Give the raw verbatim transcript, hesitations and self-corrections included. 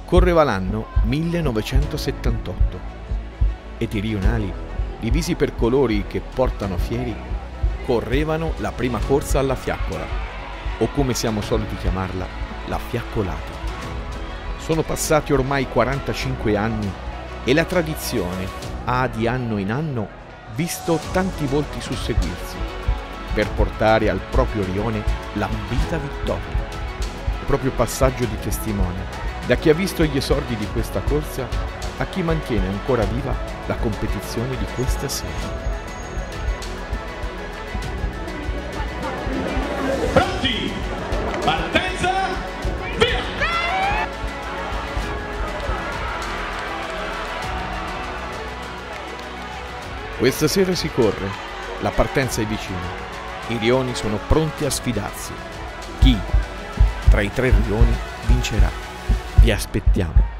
Correva l'anno millenovecentosettantotto ed i rionali, divisi per colori che portano fieri, correvano la prima corsa alla fiaccola, o come siamo soliti chiamarla, la fiaccolata. Sono passati ormai quarantacinque anni e la tradizione ha di anno in anno visto tanti volti susseguirsi per portare al proprio rione l'ambita vittoria. Proprio passaggio di testimone da chi ha visto gli esordi di questa corsa a chi mantiene ancora viva la competizione di questa sera. Pronti? Partenza, via! Questa sera si corre, la partenza è vicina, i rioni sono pronti a sfidarsi. Chi tra i tre rioni vincerà? Vi aspettiamo.